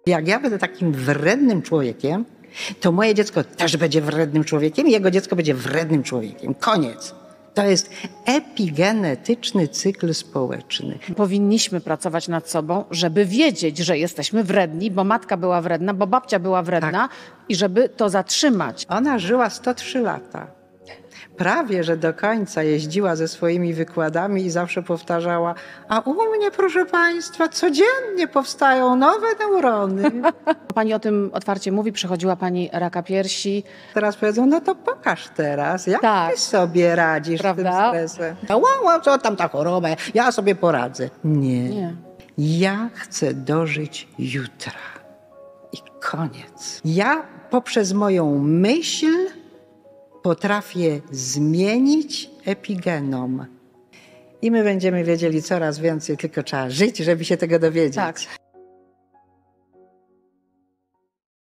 Jak ja będę takim wrednym człowiekiem, to moje dziecko też będzie wrednym człowiekiem i jego dziecko będzie wrednym człowiekiem. Koniec. To jest epigenetyczny cykl społeczny. Powinniśmy pracować nad sobą, żeby wiedzieć, że jesteśmy wredni, bo matka była wredna, bo babcia była wredna i żeby to zatrzymać. Ona żyła 103 lata. Prawie, że do końca jeździła ze swoimi wykładami i zawsze powtarzała: a u mnie, proszę państwa, codziennie powstają nowe neurony. Pani o tym otwarcie mówi, przechodziła pani raka piersi. Teraz powiedzą: no to pokaż teraz, jak ty sobie radzisz z tym stresem. Co tam ta choroba, ja sobie poradzę. Nie. Ja chcę dożyć jutra. I koniec. Ja poprzez moją myśl potrafię zmienić epigenom. I my będziemy wiedzieli coraz więcej, tylko trzeba żyć, żeby się tego dowiedzieć. Tak.